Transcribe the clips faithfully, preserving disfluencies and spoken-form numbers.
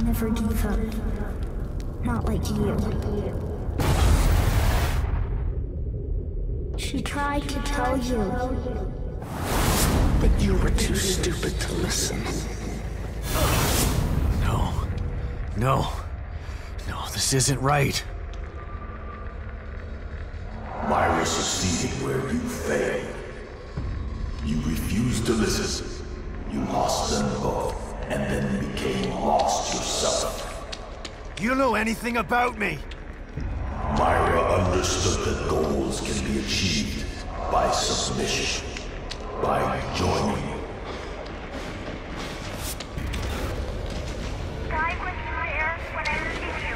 never give up. Not like you. She tried to tell you, but you were too stupid to listen. No. No. No, this isn't right. Myra succeeded where you failed. You refused to listen. You lost them both, and then became lost yourself. You don't know anything about me! Myra understood that goals can be achieved by submission, by joining. Guy was there when I received you.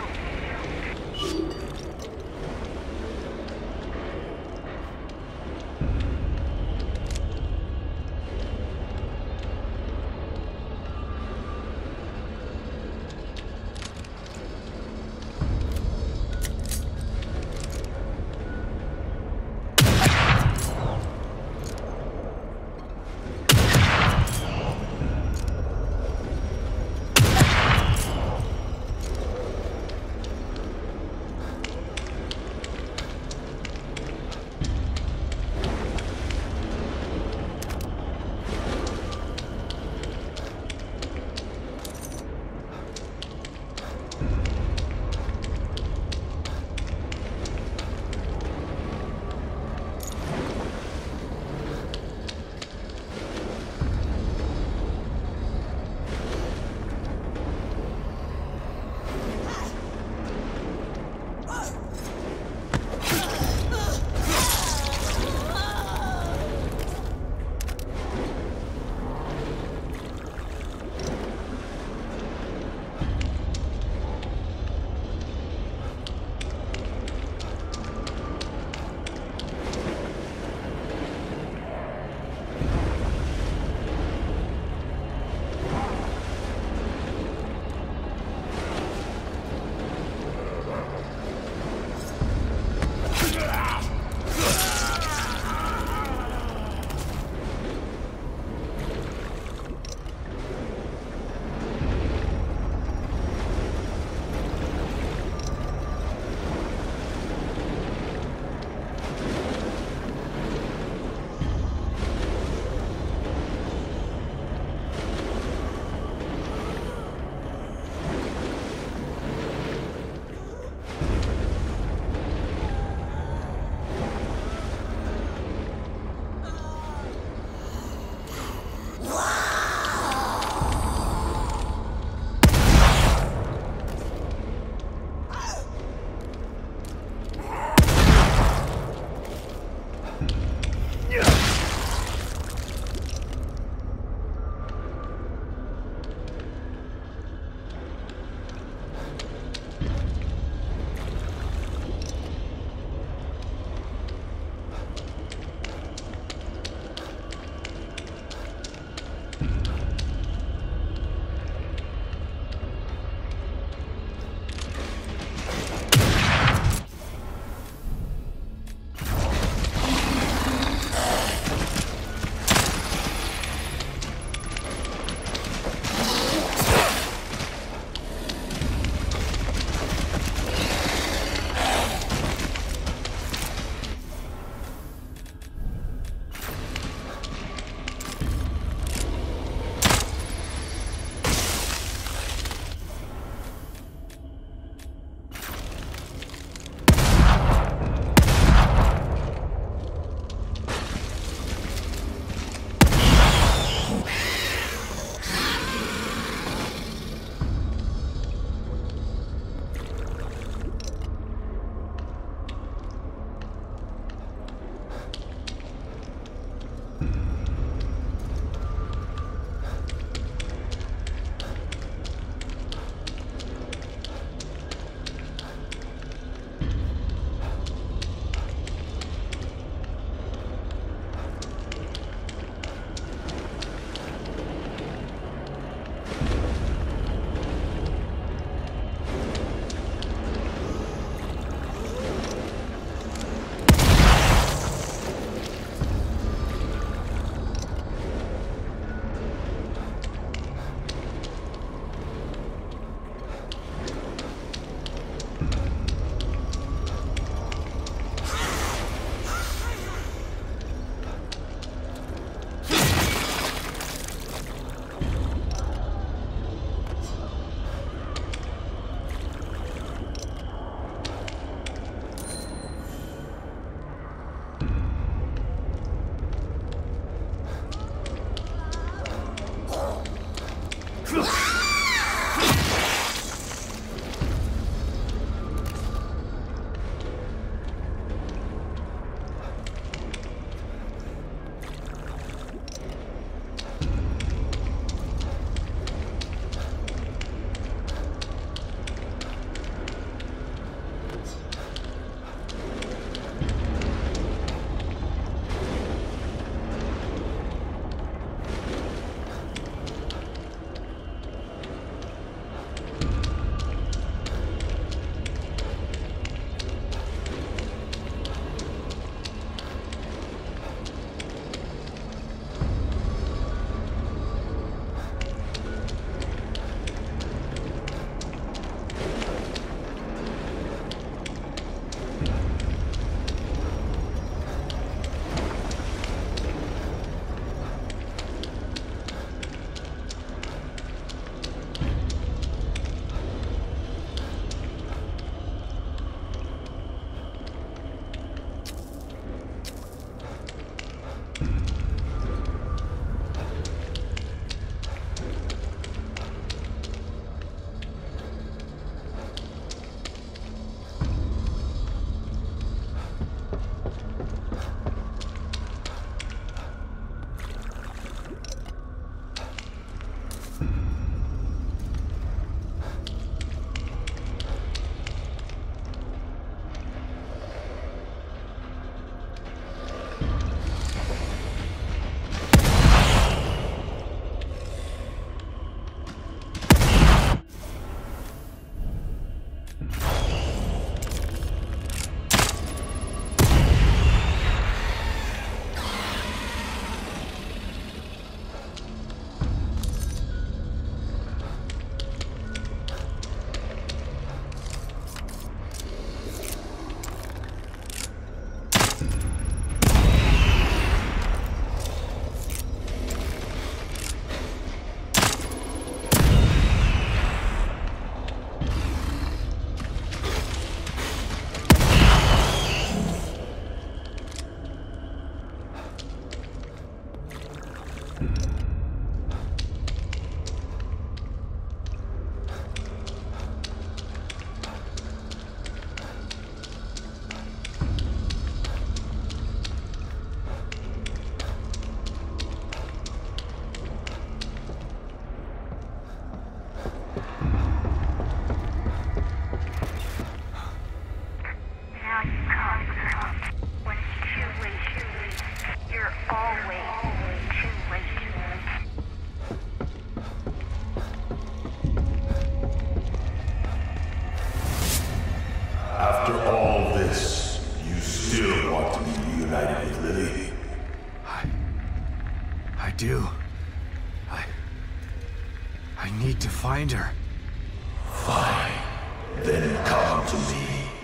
After all this, you still want to be reunited with Lily? I... I do. I... I need to find her. Fine. Then come to me.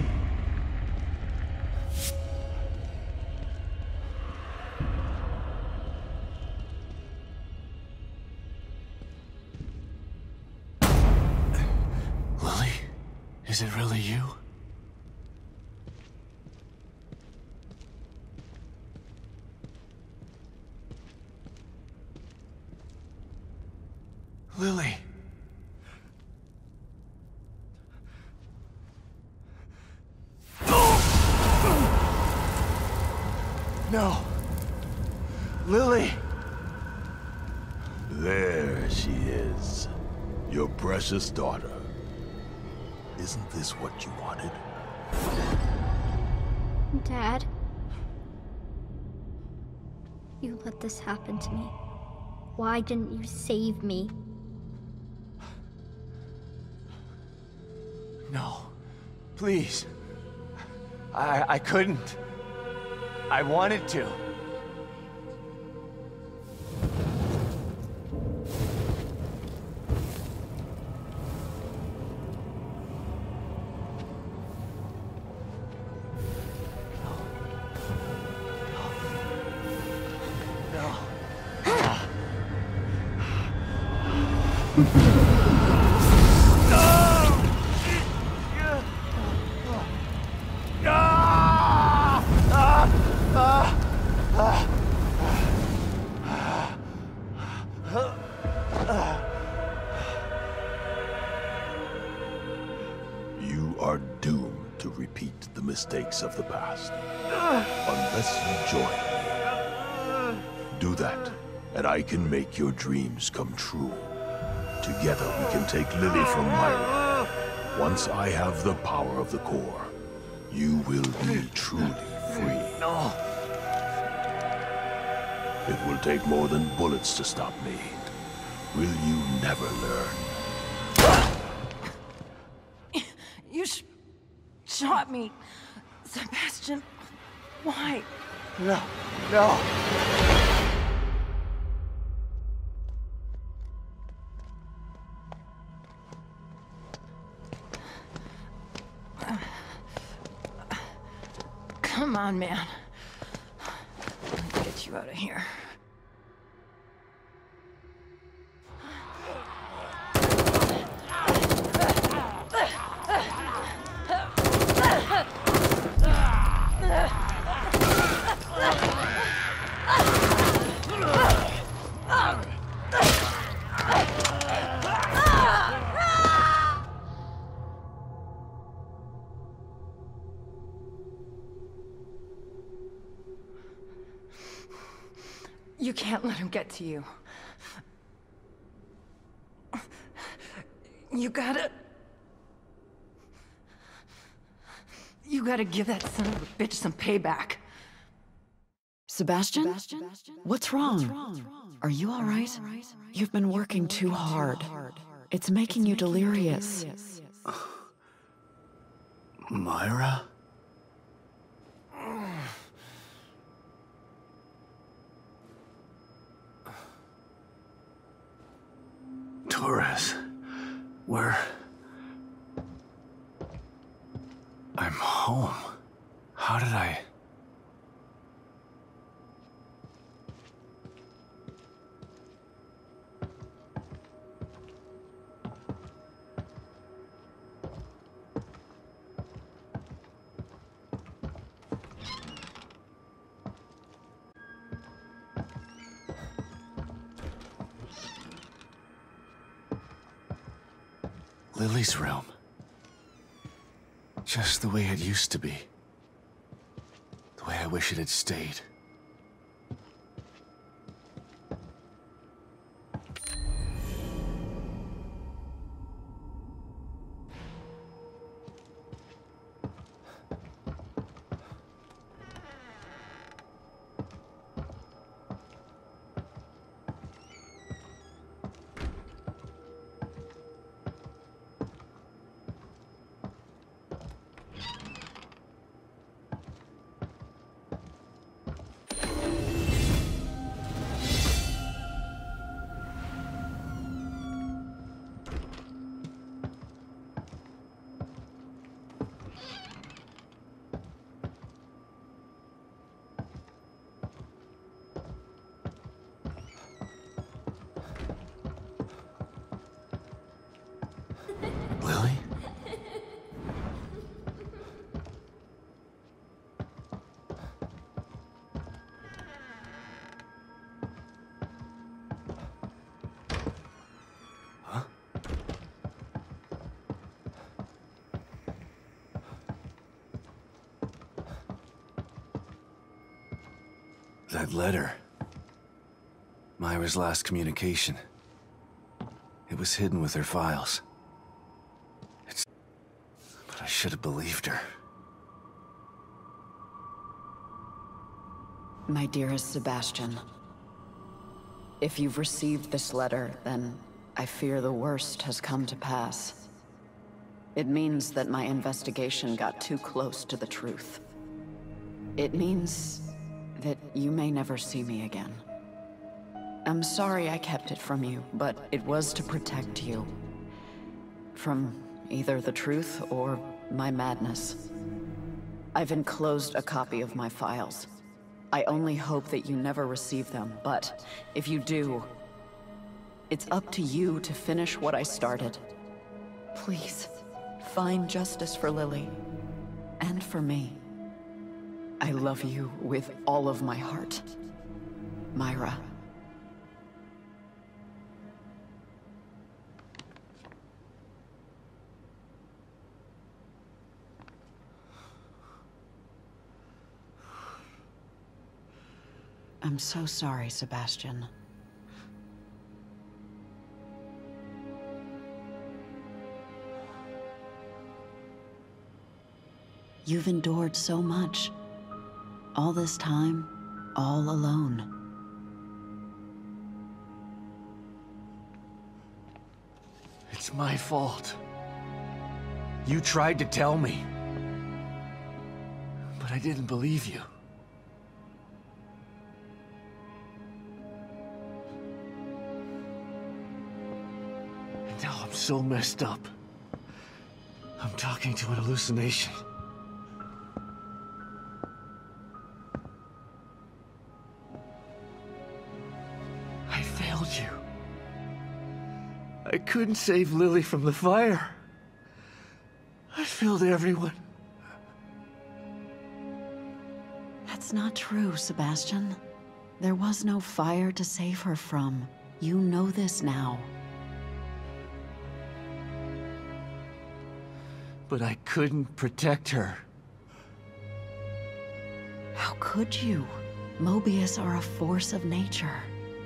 Lily? Is it really you? Lily. No. Lily. There she is. Your precious daughter. Isn't this what you wanted? Dad, you let this happen to me. Why didn't you save me? No. Please. I... I couldn't. I wanted to. You are doomed to repeat the mistakes of the past. Unless you join me. Do that, and I can make your dreams come true. Together we can take Lily from Myra. Once I have the power of the core, you will be truly free. No. It will take more than bullets to stop me. Will you never learn? You sh shot me. Sebastian, why? No. No. Come on, man. Let's get you out of here. You can't let him get to you. You gotta... You gotta give that son of a bitch some payback. Sebastian? What's wrong? Are you all right? You've been working too hard. It's making you delirious. Myra? Torres, where... I'm home. How did I... Lily's room. Just the way it used to be. The way I wish it had stayed. That letter. Myra's last communication. It was hidden with her files. It's... But I should have believed her. My dearest Sebastian, if you've received this letter, then I fear the worst has come to pass. It means that my investigation got too close to the truth. It means that you may never see me again. I'm sorry I kept it from you, but it was to protect you. From either the truth or my madness. I've enclosed a copy of my files. I only hope that you never receive them, but if you do, it's up to you to finish what I started. Please, find justice for Lily, and for me. I love you with all of my heart. Myra. I'm so sorry, Sebastian. You've endured so much. All this time, all alone. It's my fault. You tried to tell me. But I didn't believe you. And now I'm so messed up. I'm talking to an hallucination. I failed you. I couldn't save Lily from the fire. I failed everyone. That's not true, Sebastian. There was no fire to save her from. You know this now. But I couldn't protect her. How could you? Mobius are a force of nature.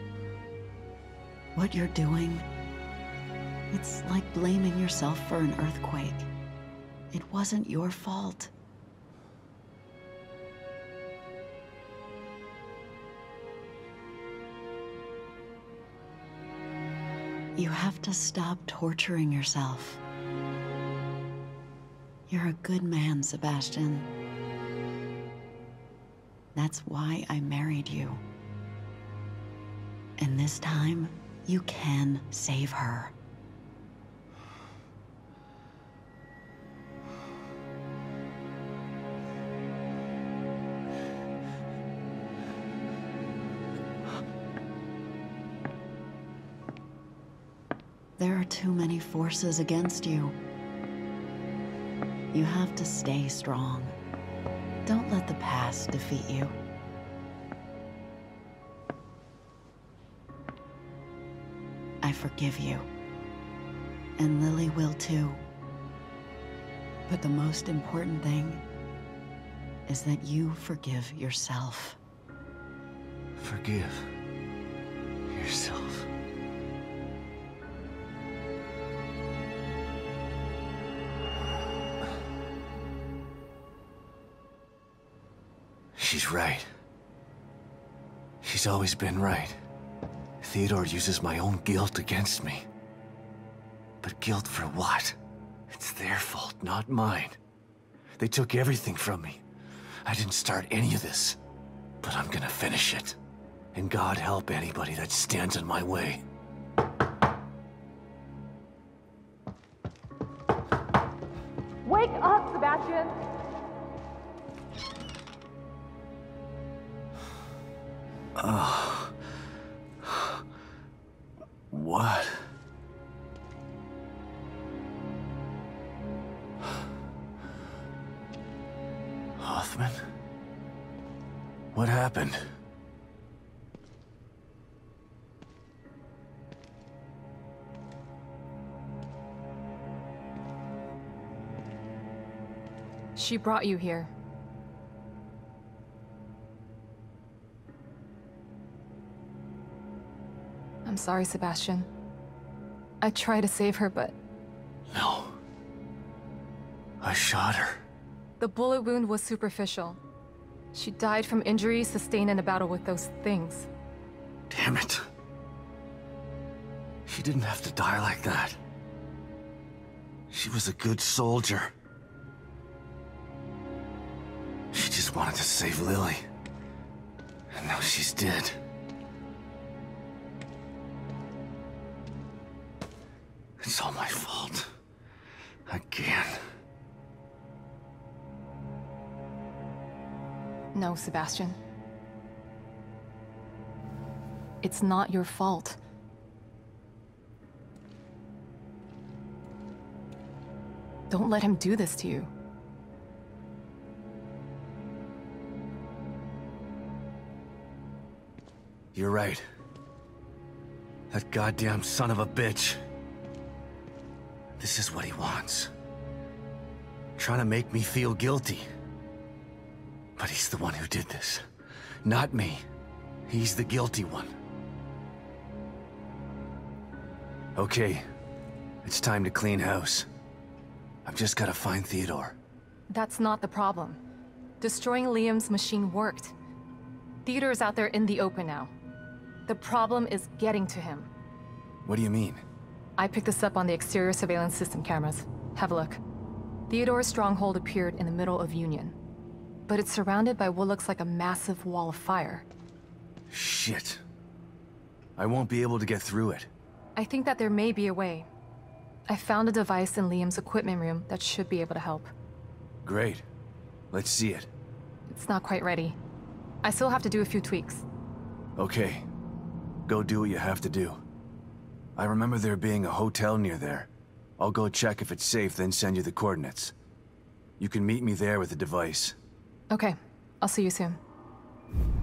What you're doing, it's like blaming yourself for an earthquake. It wasn't your fault. You have to stop torturing yourself. You're a good man, Sebastian. That's why I married you. And this time, you can save her. There are too many forces against you. You have to stay strong. Don't let the past defeat you. I forgive you. And Lily will too. But the most important thing is that you forgive yourself. Forgive yourself. She's right. She's always been right. Theodore uses my own guilt against me. But guilt for what? It's their fault, not mine. They took everything from me. I didn't start any of this. But I'm gonna finish it. And God help anybody that stands in my way. Wake up, Sebastian! Oh. What? Hoffman? What happened? She brought you here. I'm sorry, Sebastian. I tried to save her, but... No. I shot her. The bullet wound was superficial. She died from injuries sustained in a battle with those things. Damn it. She didn't have to die like that. She was a good soldier. She just wanted to save Lily. And now she's dead. It's all my fault. Again. No, Sebastian. It's not your fault. Don't let him do this to you. You're right. That goddamn son of a bitch. This is what he wants. Trying to make me feel guilty. But he's the one who did this. Not me. He's the guilty one. Okay. It's time to clean house. I've just gotta find Theodore. That's not the problem. Destroying Liam's machine worked. Theodore's out there in the open now. The problem is getting to him. What do you mean? I picked this up on the exterior surveillance system cameras. Have a look. Theodore's stronghold appeared in the middle of Union. But it's surrounded by what looks like a massive wall of fire. Shit. I won't be able to get through it. I think that there may be a way. I found a device in Liam's equipment room that should be able to help. Great. Let's see it. It's not quite ready. I still have to do a few tweaks. Okay. Go do what you have to do. I remember there being a hotel near there. I'll go check if it's safe, then send you the coordinates. You can meet me there with the device. Okay. I'll see you soon.